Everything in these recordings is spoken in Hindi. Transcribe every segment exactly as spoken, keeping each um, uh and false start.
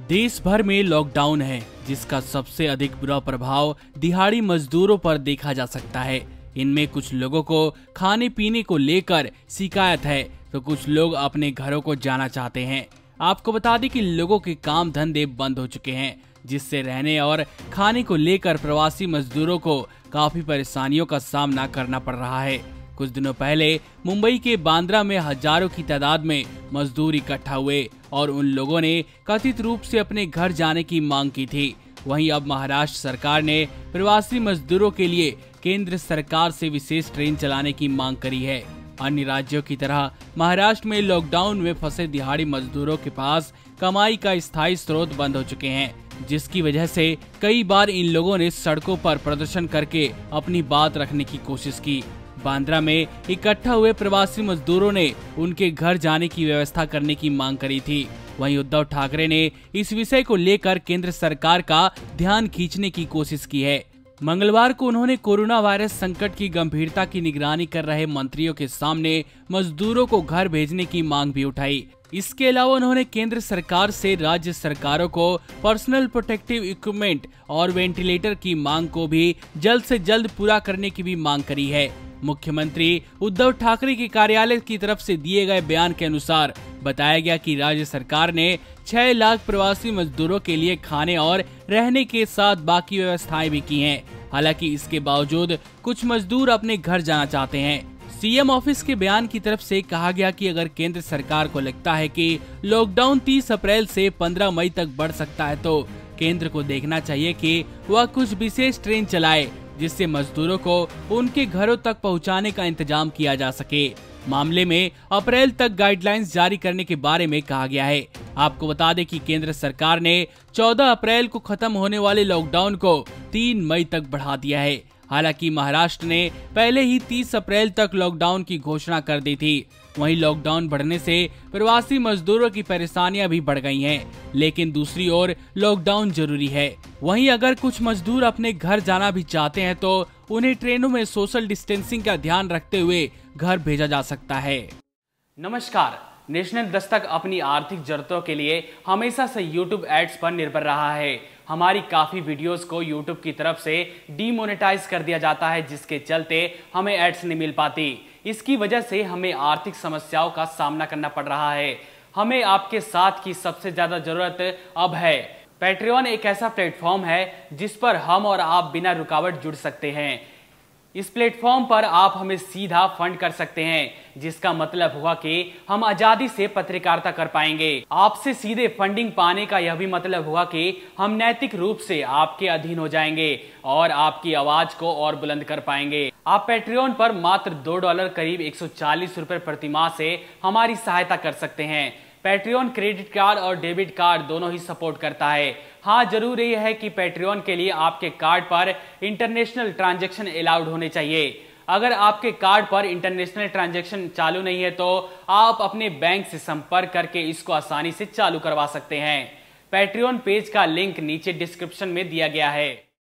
देश भर में लॉकडाउन है, जिसका सबसे अधिक बुरा प्रभाव दिहाड़ी मजदूरों पर देखा जा सकता है। इनमें कुछ लोगों को खाने पीने को लेकर शिकायत है, तो कुछ लोग अपने घरों को जाना चाहते हैं। आपको बता दें कि लोगों के काम धंधे बंद हो चुके हैं, जिससे रहने और खाने को लेकर प्रवासी मजदूरों को काफी परेशानियों का सामना करना पड़ रहा है। कुछ दिनों पहले मुंबई के बांद्रा में हजारों की तादाद में मजदूर इकट्ठा हुए और उन लोगों ने कथित रूप से अपने घर जाने की मांग की थी। वहीं अब महाराष्ट्र सरकार ने प्रवासी मजदूरों के लिए केंद्र सरकार से विशेष ट्रेन चलाने की मांग करी है। अन्य राज्यों की तरह महाराष्ट्र में लॉकडाउन में फंसे दिहाड़ी मजदूरों के पास कमाई का स्थायी स्रोत बंद हो चुके हैं, जिसकी वजह से कई बार इन लोगों ने सड़कों पर प्रदर्शन करके अपनी बात रखने की कोशिश की। बांद्रा में इकट्ठा हुए प्रवासी मजदूरों ने उनके घर जाने की व्यवस्था करने की मांग करी थी। वहीं उद्धव ठाकरे ने इस विषय को लेकर केंद्र सरकार का ध्यान खींचने की कोशिश की है। मंगलवार को उन्होंने कोरोना वायरस संकट की गंभीरता की निगरानी कर रहे मंत्रियों के सामने मजदूरों को घर भेजने की मांग भी उठाई। इसके अलावा उन्होंने केंद्र सरकार से राज्य सरकारों को पर्सनल प्रोटेक्टिव इक्विपमेंट और वेंटिलेटर की मांग को भी जल्द से जल्द पूरा करने की भी मांग करी है। मुख्यमंत्री उद्धव ठाकरे के कार्यालय की तरफ से दिए गए बयान के अनुसार बताया गया कि राज्य सरकार ने छह लाख प्रवासी मजदूरों के लिए खाने और रहने के साथ बाकी व्यवस्थाएं भी की हैं। हालांकि इसके बावजूद कुछ मजदूर अपने घर जाना चाहते हैं। सीएम ऑफिस के बयान की तरफ से कहा गया कि अगर केंद्र सरकार को लगता है कि लॉकडाउन तीस अप्रैल से पंद्रह मई तक बढ़ सकता है, तो केंद्र को देखना चाहिए कि वह कुछ विशेष ट्रेन चलाए, जिससे मजदूरों को उनके घरों तक पहुंचाने का इंतजाम किया जा सके। मामले में अप्रैल तक गाइडलाइंस जारी करने के बारे में कहा गया है। आपको बता दें कि केंद्र सरकार ने चौदह अप्रैल को खत्म होने वाले लॉकडाउन को तीन मई तक बढ़ा दिया है। हालांकि महाराष्ट्र ने पहले ही तीस अप्रैल तक लॉकडाउन की घोषणा कर दी थी। वहीं लॉकडाउन बढ़ने से प्रवासी मजदूरों की परेशानियां भी बढ़ गई हैं, लेकिन दूसरी ओर लॉकडाउन जरूरी है। वहीं अगर कुछ मजदूर अपने घर जाना भी चाहते हैं, तो उन्हें ट्रेनों में सोशल डिस्टेंसिंग का ध्यान रखते हुए घर भेजा जा सकता है। नमस्कार, नेशनल दस्तक अपनी आर्थिक जरूरतों के लिए हमेशा से यूट्यूब एड्स पर निर्भर रहा है। हमारी काफ़ी वीडियोस को यूट्यूब की तरफ से डीमोनेटाइज कर दिया जाता है, जिसके चलते हमें एड्स नहीं मिल पाती। इसकी वजह से हमें आर्थिक समस्याओं का सामना करना पड़ रहा है। हमें आपके साथ की सबसे ज़्यादा ज़रूरत अब है। पैट्रियन एक ऐसा प्लेटफॉर्म है जिस पर हम और आप बिना रुकावट जुड़ सकते हैं। इस प्लेटफॉर्म पर आप हमें सीधा फंड कर सकते हैं, जिसका मतलब हुआ कि हम आजादी से पत्रकारिता कर पाएंगे। आपसे सीधे फंडिंग पाने का यह भी मतलब हुआ कि हम नैतिक रूप से आपके अधीन हो जाएंगे और आपकी आवाज को और बुलंद कर पाएंगे। आप पैट्रियन पर मात्र दो डॉलर करीब एक सौ चालीस रुपए प्रति माह से हमारी सहायता कर सकते हैं। पैट्रियन क्रेडिट कार्ड और डेबिट कार्ड दोनों ही सपोर्ट करता है। हाँ, जरूर यह है कि पैट्रियन के लिए आपके कार्ड पर इंटरनेशनल ट्रांजैक्शन अलाउड होने चाहिए। अगर आपके कार्ड पर इंटरनेशनल ट्रांजैक्शन चालू नहीं है, तो आप अपने बैंक से संपर्क करके इसको आसानी से चालू करवा सकते हैं। पैट्रियन पेज का लिंक नीचे डिस्क्रिप्शन में दिया गया है।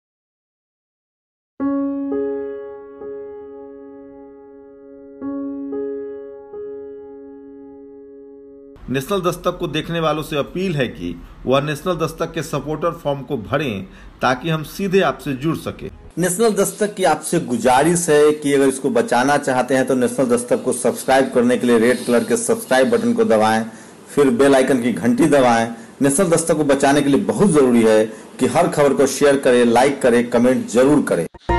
नेशनल दस्तक को देखने वालों से अपील है कि वह नेशनल दस्तक के सपोर्टर फॉर्म को भरें, ताकि हम सीधे आपसे जुड़ सके। नेशनल दस्तक की आपसे गुजारिश है कि अगर इसको बचाना चाहते हैं तो नेशनल दस्तक को सब्सक्राइब करने के लिए रेड कलर के सब्सक्राइब बटन को दबाएं, फिर बेल आइकन की घंटी दबाएं। नेशनल दस्तक को बचाने के लिए बहुत जरूरी है कि हर खबर को शेयर करें, लाइक करें, कमेंट जरूर करें।